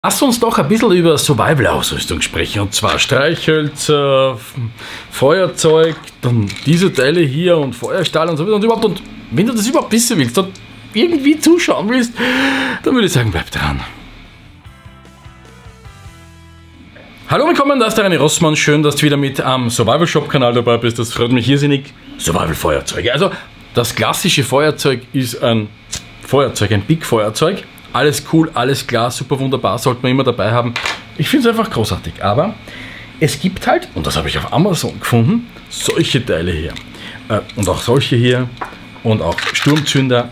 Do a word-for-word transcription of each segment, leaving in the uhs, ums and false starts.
Lass uns doch ein bisschen über Survival-Ausrüstung sprechen, und zwar Streichhölzer, Feuerzeug, dann diese Teile hier und Feuerstahl und so weiter und überhaupt. Und wenn du das überhaupt wissen willst und irgendwie zuschauen willst, dann würde ich sagen, bleib dran. Hallo, willkommen, da ist der René Rossmann. Schön, dass du wieder mit am Survival Shop Kanal dabei bist. Das freut mich irrsinnig. Survival-Feuerzeuge. Also, das klassische Feuerzeug ist ein Feuerzeug, ein Big-Feuerzeug. Alles cool, alles klar, super wunderbar, sollte man immer dabei haben. Ich finde es einfach großartig. Aber es gibt halt, und das habe ich auf Amazon gefunden, solche Teile hier. Äh, und auch solche hier. Und auch Sturmzünder.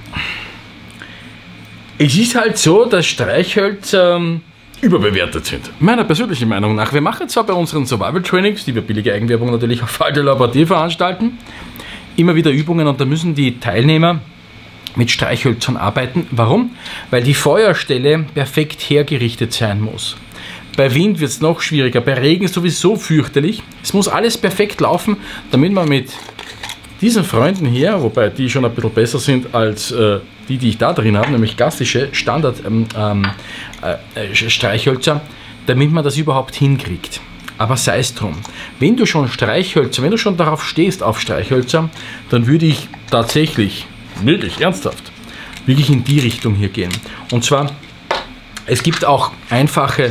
Es ist halt so, dass Streichhölzer ähm, überbewertet sind. Meiner persönlichen Meinung nach. Wir machen zwar bei unseren Survival-Trainings, die wir billige Eigenwerbung natürlich auf Falter Laborativ veranstalten, immer wieder Übungen, und da müssen die Teilnehmer mit Streichhölzern arbeiten. Warum? Weil die Feuerstelle perfekt hergerichtet sein muss. Bei Wind wird es noch schwieriger, bei Regen sowieso fürchterlich. Es muss alles perfekt laufen, damit man mit diesen Freunden hier, wobei die schon ein bisschen besser sind als äh, die, die ich da drin habe, nämlich klassische Standard ähm, ähm, äh, Streichhölzer, damit man das überhaupt hinkriegt. Aber sei es drum. Wenn du schon Streichhölzer, wenn du schon darauf stehst, auf Streichhölzer, dann würde ich tatsächlich wirklich ernsthaft, wirklich in die Richtung hier gehen. Und zwar, es gibt auch einfache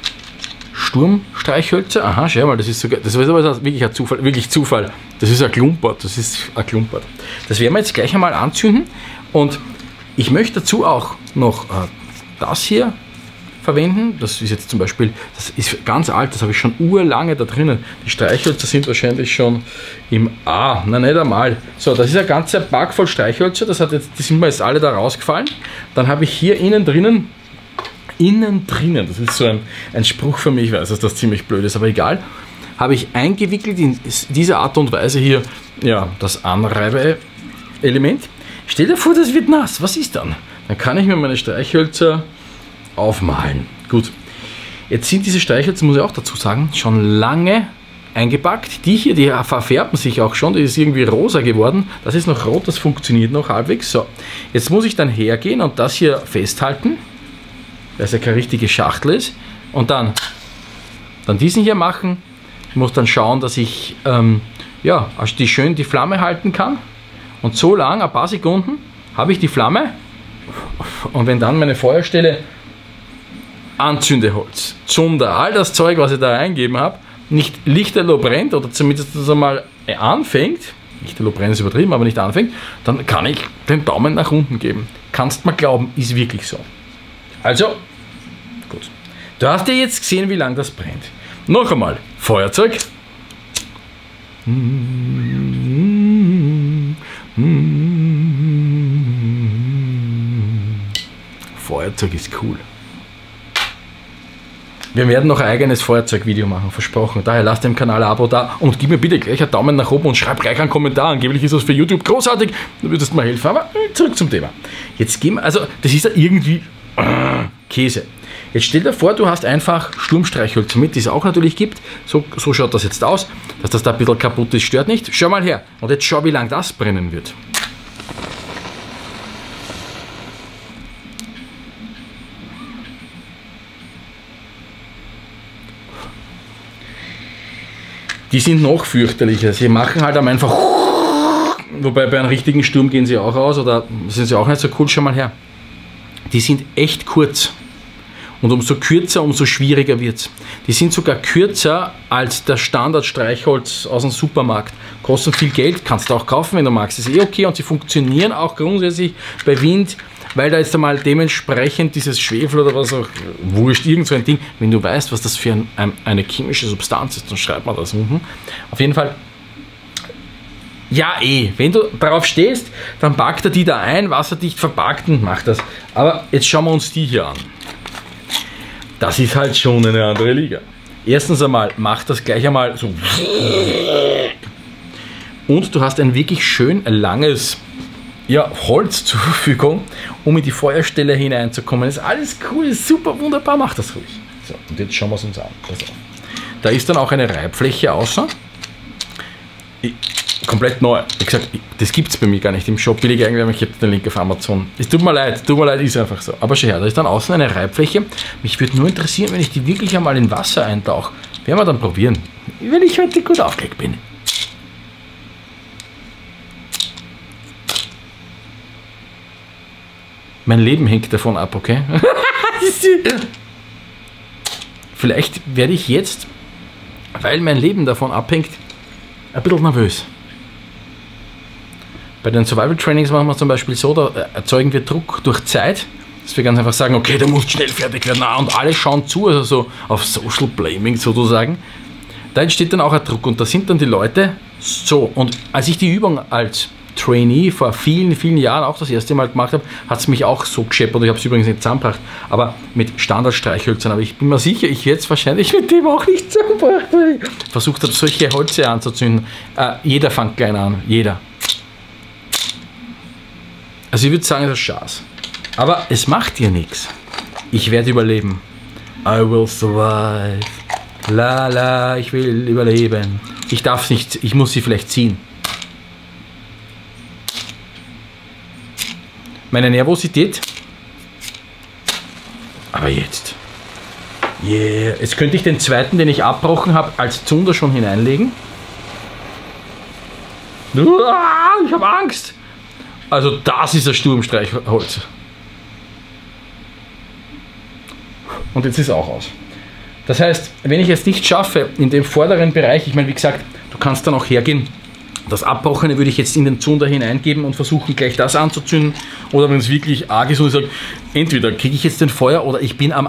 Sturmstreichhölzer. Aha, schau mal, das ist sogar, das ist aber wirklich ein Zufall, wirklich Zufall. Das ist ein Klumpert, das ist ein Klumpert. Das werden wir jetzt gleich einmal anzünden, und ich möchte dazu auch noch äh, das hier verwenden. Das ist jetzt zum Beispiel, das ist ganz alt, das habe ich schon urlange da drinnen. Die Streichhölzer sind wahrscheinlich schon im A, na nicht einmal. So, das ist ein ganzer Pack voll Streichhölzer, das hat jetzt, die sind mir jetzt alle da rausgefallen. Dann habe ich hier innen drinnen, innen drinnen, das ist so ein, ein Spruch für mich, ich weiß, dass das ziemlich blöd ist, aber egal, habe ich eingewickelt in dieser Art und Weise hier, ja, das Anreibe-Element. Stell dir vor, das wird nass, was ist dann? Dann kann ich mir meine Streichhölzer aufmalen. Gut, jetzt sind diese Streichhölzer, muss ich auch dazu sagen, schon lange eingepackt. Die hier, die verfärben sich auch schon, die ist irgendwie rosa geworden. Das ist noch rot, das funktioniert noch halbwegs. So, jetzt muss ich dann hergehen und das hier festhalten, weil es ja keine richtige Schachtel ist, und dann, dann diesen hier machen. Ich muss dann schauen, dass ich ähm, ja, also die schön die Flamme halten kann, und so lang, ein paar Sekunden, habe ich die Flamme, und wenn dann meine Feuerstelle Anzündeholz, Zunder, all das Zeug, was ich da eingeben habe, nicht lichterloh brennt, oder zumindest das einmal anfängt, lichterloh brennt ist übertrieben, aber nicht anfängt, dann kann ich den Daumen nach unten geben. Kannst mal glauben, ist wirklich so. Also, gut. Du hast ja jetzt gesehen, wie lange das brennt. Noch einmal, Feuerzeug. Feuerzeug ist cool. Wir werden noch ein eigenes Feuerzeugvideo machen, versprochen. Daher lasst dem Kanal ein Abo da und gib mir bitte gleich einen Daumen nach oben und schreib gleich einen Kommentar. Angeblich ist das für YouTube großartig, du würdest mir helfen. Aber zurück zum Thema. Jetzt gehen wir, also das ist ja irgendwie äh, Käse. Jetzt stell dir vor, du hast einfach Sturmstreichhölzer mit, die es auch natürlich gibt. So, so schaut das jetzt aus. Dass das da ein bisschen kaputt ist, stört nicht. Schau mal her. Und jetzt schau, wie lange das brennen wird. Die sind noch fürchterlicher. Sie machen halt einfach, wobei bei einem richtigen Sturm gehen sie auch aus, oder sind sie auch nicht so cool. Schau mal her. Die sind echt kurz. Und umso kürzer, umso schwieriger wird es. Die sind sogar kürzer als das Standard-Streichholz aus dem Supermarkt. Kosten viel Geld, kannst du auch kaufen, wenn du magst. Ist eh okay, und sie funktionieren auch grundsätzlich bei Wind, weil da jetzt einmal dementsprechend dieses Schwefel oder was auch, wurscht, irgend so ein Ding, wenn du weißt, was das für ein, ein, eine chemische Substanz ist, dann schreibt man das unten. Auf jeden Fall, ja eh, wenn du darauf stehst, dann packt er die da ein, wasserdicht verpackt, und macht das. Aber jetzt schauen wir uns die hier an. Das ist halt schon eine andere Liga. Erstens einmal, mach das gleich einmal so. Und du hast ein wirklich schön langes, ja, Holz zur Verfügung, um in die Feuerstelle hineinzukommen. Das ist alles cool, ist super, wunderbar, mach das ruhig. So, und jetzt schauen wir es uns an. Pass auf. Da ist dann auch eine Reibfläche außer. komplett neu. Wie gesagt, das gibt es bei mir gar nicht im Shop. Billige Eigenwerbung, ich habe den Link auf Amazon. Es tut mir leid, tut mir leid, ist einfach so. Aber schau her, da ist dann außen eine Reibfläche. Mich würde nur interessieren, wenn ich die wirklich einmal in Wasser eintauche. Werden wir dann probieren, wenn ich heute gut aufgelegt bin. Mein Leben hängt davon ab, okay? Vielleicht werde ich jetzt, weil mein Leben davon abhängt, ein bisschen nervös. Bei den Survival Trainings machen wir zum Beispiel so, da erzeugen wir Druck durch Zeit, dass wir ganz einfach sagen, okay, du musst schnell fertig werden, und alle schauen zu, also so auf Social Blaming sozusagen. Da entsteht dann auch ein Druck und da sind dann die Leute so. Und als ich die Übung als Trainee vor vielen, vielen Jahren auch das erste Mal gemacht habe, hat es mich auch so gescheppert. Ich habe es übrigens nicht zusammengebracht, aber mit Standardstreichhölzern. Aber ich bin mir sicher, ich werde es wahrscheinlich mit dem auch nicht zusammengebracht, weil ich versucht habe, solche Holze anzuzünden. Äh, jeder fängt klein an, jeder. Also ich würde sagen, das ist Schaß. Aber es macht dir nichts. Ich werde überleben. I will survive. La la, ich will überleben. Ich darf nicht, ich muss sie vielleicht ziehen. Meine Nervosität. Aber jetzt. Yeah. Jetzt könnte ich den zweiten, den ich abbrochen habe, als Zunder schon hineinlegen. Ich habe Angst. Also das ist ein Sturmstreichholz. Und jetzt ist es auch aus. Das heißt, wenn ich es nicht schaffe, in dem vorderen Bereich, ich meine, wie gesagt, du kannst dann auch hergehen, das Abbrochene würde ich jetzt in den Zunder hineingeben und versuchen, gleich das anzuzünden. Oder wenn es wirklich arg ist und ich sage, entweder kriege ich jetzt den Feuer oder ich bin am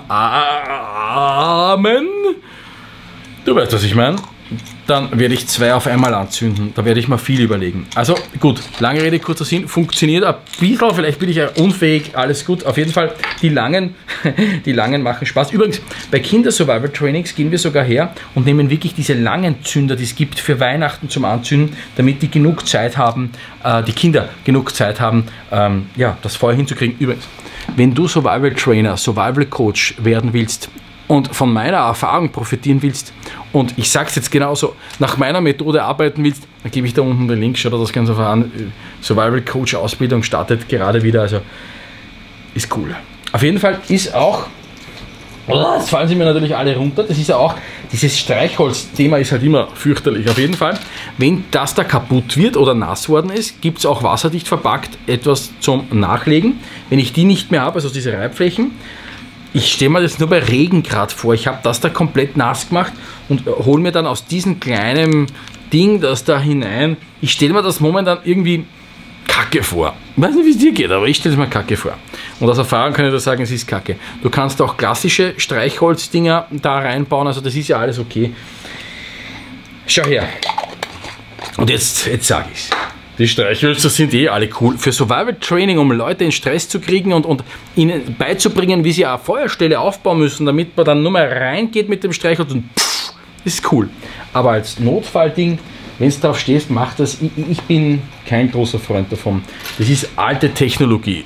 Armen. Du weißt, was ich meine. Dann werde ich zwei auf einmal anzünden. Da werde ich mal viel überlegen. Also gut, lange Rede, kurzer Sinn, funktioniert ein bisschen, vielleicht bin ich ja unfähig, alles gut. Auf jeden Fall, die langen, die langen machen Spaß. Übrigens, bei Kinder-Survival-Trainings gehen wir sogar her und nehmen wirklich diese langen Zünder, die es gibt für Weihnachten zum Anzünden, damit die genug Zeit haben, äh, die Kinder genug Zeit haben, ähm, ja, das Feuer hinzukriegen. Übrigens, wenn du Survival-Trainer, Survival-Coach werden willst, und von meiner Erfahrung profitieren willst und ich sage es jetzt genauso, nach meiner Methode arbeiten willst, dann gebe ich da unten den Link, schau dir das Ganze an. Survival Coach Ausbildung startet gerade wieder, also ist cool. Auf jeden Fall ist auch, jetzt fallen sie mir natürlich alle runter, das ist ja auch, dieses Streichholz-Thema ist halt immer fürchterlich. Auf jeden Fall, wenn das da kaputt wird oder nass worden ist, gibt es auch wasserdicht verpackt etwas zum Nachlegen. Wenn ich die nicht mehr habe, also diese Reibflächen, ich stelle mir das nur bei Regen gerade vor. Ich habe das da komplett nass gemacht und hole mir dann aus diesem kleinen Ding das da hinein. Ich stelle mir das momentan irgendwie kacke vor. Ich weiß nicht, wie es dir geht, aber ich stelle es mir kacke vor. Und aus Erfahrung kann ich dir sagen, es ist kacke. Du kannst auch klassische Streichholzdinger da reinbauen, also das ist ja alles okay. Schau her. Und jetzt, jetzt sage ich es. Die Streichhölzer sind eh alle cool. Für Survival Training, um Leute in Stress zu kriegen und, und ihnen beizubringen, wie sie eine Feuerstelle aufbauen müssen, damit man dann nur mal reingeht mit dem Streichholz und pff, ist cool. Aber als Notfallding, wenn du drauf stehst, mach das. Ich, ich bin kein großer Freund davon. Das ist alte Technologie.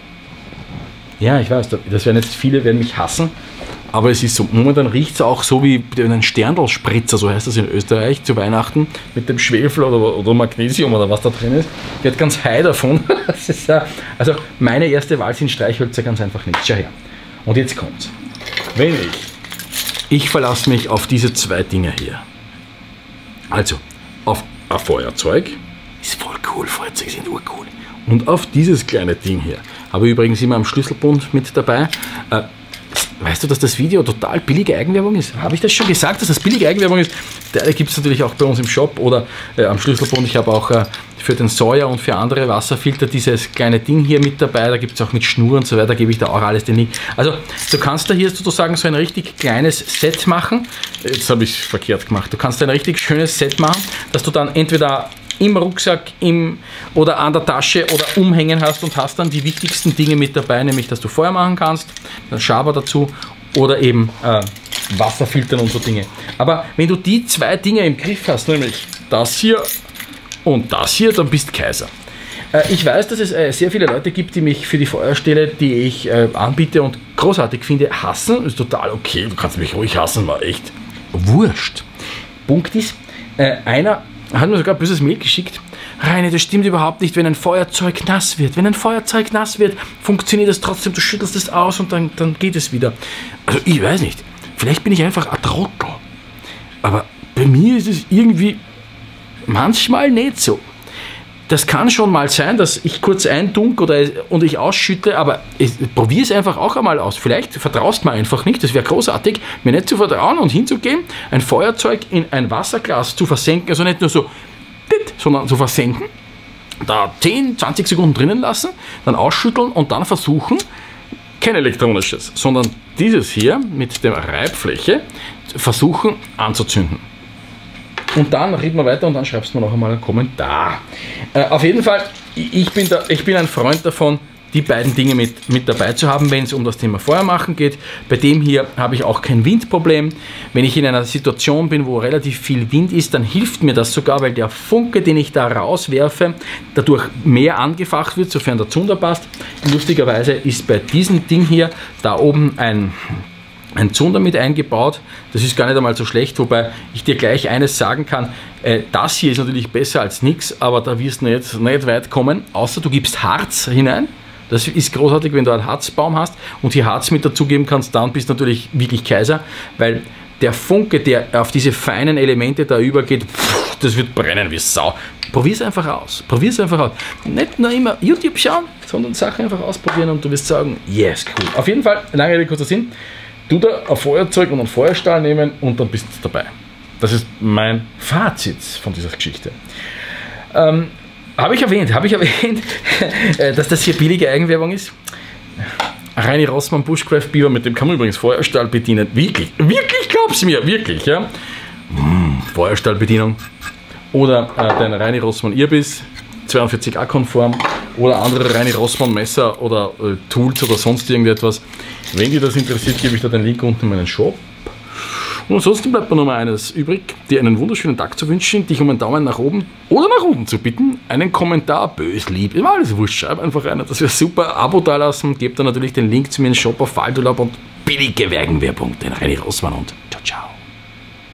Ja, ich weiß, das werden jetzt viele werden mich hassen. Aber es ist so, momentan riecht es auch so wie ein Sterndl-Spritzer, so heißt das in Österreich, zu Weihnachten, mit dem Schwefel oder, oder Magnesium oder was da drin ist. Ich werde ganz high davon. Das ist, uh, also meine erste Wahl sind Streichhölzer, ganz einfach nicht. Schau her. Und jetzt kommt's. Wenn ich, ich verlasse mich auf diese zwei Dinge hier. Also, auf ein Feuerzeug, ist voll cool, Feuerzeuge sind urcool. Und auf dieses kleine Ding hier, habe ich übrigens immer am Schlüsselbund mit dabei. Uh, Weißt du, dass das Video total billige Eigenwerbung ist? Habe ich das schon gesagt, dass das billige Eigenwerbung ist? Der gibt es natürlich auch bei uns im Shop oder äh, am Schlüsselbund. Ich habe auch äh, für den Sawyer und für andere Wasserfilter dieses kleine Ding hier mit dabei. Da gibt es auch mit Schnur und so weiter, gebe ich da auch alles den Link. Also du kannst da hier sozusagen so ein richtig kleines Set machen. Jetzt habe ich es verkehrt gemacht. Du kannst ein richtig schönes Set machen, dass du dann entweder im Rucksack im, oder an der Tasche oder umhängen hast und hast dann die wichtigsten Dinge mit dabei, nämlich dass du Feuer machen kannst, dann Schaber dazu oder eben äh, Wasserfiltern und so Dinge. Aber wenn du die zwei Dinge im Griff hast, nämlich das hier und das hier, dann bist Kaiser. Äh, ich weiß, dass es äh, sehr viele Leute gibt, die mich für die Feuerstelle, die ich äh, anbiete und großartig finde, hassen. Ist total okay, du kannst mich ruhig hassen, war echt wurscht. Punkt ist, äh, einer Er hat mir sogar ein böses Mail geschickt. Reini, das stimmt überhaupt nicht, wenn ein Feuerzeug nass wird. Wenn ein Feuerzeug nass wird, funktioniert es trotzdem, du schüttelst es aus und dann, dann geht es wieder. Also ich weiß nicht, vielleicht bin ich einfach ein Trottel. Aber bei mir ist es irgendwie manchmal nicht so. Das kann schon mal sein, dass ich kurz eindunk oder und ich ausschütte, aber probiere es einfach auch einmal aus. Vielleicht vertraust du mir einfach nicht, das wäre großartig, mir nicht zu vertrauen und hinzugehen, ein Feuerzeug in ein Wasserglas zu versenken, also nicht nur so, sondern zu versenken, da zehn, zwanzig Sekunden drinnen lassen, dann ausschütteln und dann versuchen, kein elektronisches, sondern dieses hier mit der Reibfläche versuchen anzuzünden. Und dann reden wir weiter und dann schreibst du mir noch einmal einen Kommentar. Äh, auf jeden Fall, ich bin, da, ich bin ein Freund davon, die beiden Dinge mit, mit dabei zu haben, wenn es um das Thema Feuermachen geht. Bei dem hier habe ich auch kein Windproblem. Wenn ich in einer Situation bin, wo relativ viel Wind ist, dann hilft mir das sogar, weil der Funke, den ich da rauswerfe, dadurch mehr angefacht wird, sofern der Zunder passt. Lustigerweise ist bei diesem Ding hier da oben ein... ein Zunder mit eingebaut, das ist gar nicht einmal so schlecht, wobei ich dir gleich eines sagen kann, äh, das hier ist natürlich besser als nichts, aber da wirst du nicht, nicht weit kommen, außer du gibst Harz hinein. Das ist großartig, wenn du einen Harzbaum hast und hier Harz mit dazugeben kannst, dann bist du natürlich wirklich Kaiser, weil der Funke, der auf diese feinen Elemente da übergeht, pff, das wird brennen wie Sau. Probier es einfach aus. Probier es einfach aus. Nicht nur immer YouTube schauen, sondern Sachen einfach ausprobieren und du wirst sagen, yes, cool. Auf jeden Fall, lange Rede, kurzer Sinn. Du da ein Feuerzeug und einen Feuerstahl nehmen und dann bist du dabei. Das ist mein Fazit von dieser Geschichte. Ähm, habe ich erwähnt, habe ich erwähnt, dass das hier billige Eigenwerbung ist? Reini Rossmann Bushcraft Beaver, mit dem kann man übrigens Feuerstahl bedienen. Wirklich, wirklich, glaub's mir, wirklich, ja. Mmh, Feuerstahlbedienung. Oder äh, dein Reini Rossmann Irbiss, zweiundvierzig A-konform oder andere Reini Rossmann Messer oder äh, Tools oder sonst irgendetwas. Wenn dir das interessiert, gebe ich da den Link unten in meinen Shop. Und ansonsten bleibt mir noch mal eines übrig, dir einen wunderschönen Tag zu wünschen, dich um einen Daumen nach oben oder nach unten zu bitten, einen Kommentar, bös, lieb, immer alles wurscht, schreib einfach einer, das wäre super, Abo dalassen, gebt dann natürlich den Link zu mir in den Shop auf Faldurlaub und billige Werkenwerbung, den Reini Rossmann und ciao, ciao.